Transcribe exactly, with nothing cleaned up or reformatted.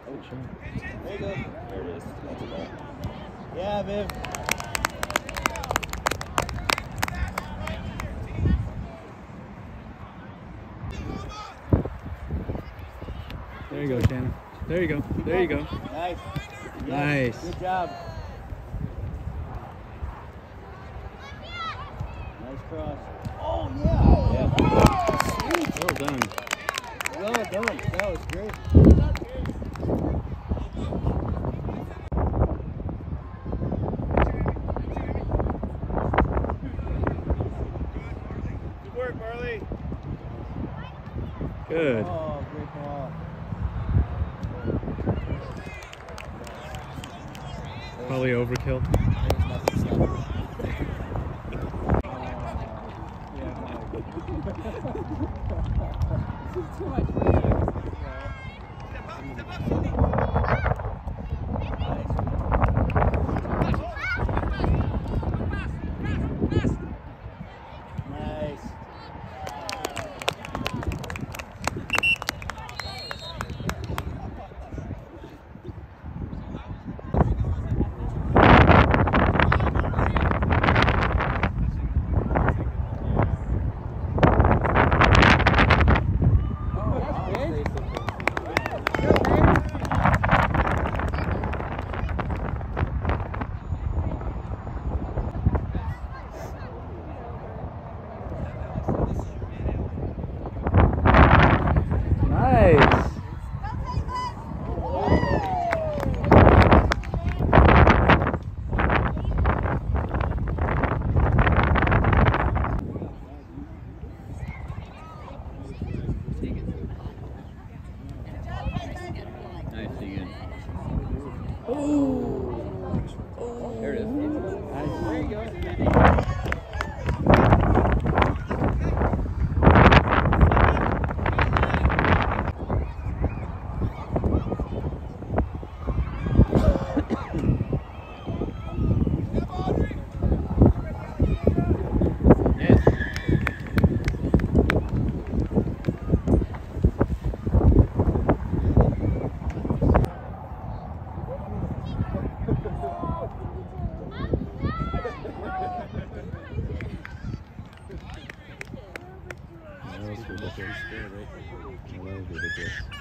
Good shot. There you go. There it is. That's it. Yeah, Viv. There you go, Shannon. There you go. There you go. Nice. Yeah, Nice. good job. Nice cross. Oh, yeah. Yeah. Sweet. Well done. Well done. That was great. Good work, Marley. Good. Oh, great ball. Probably overkill. Too much. Nice. Nice. Nice, Egan. Oh. There it is. Nice. There you go. That was ridiculous. That was ridiculous.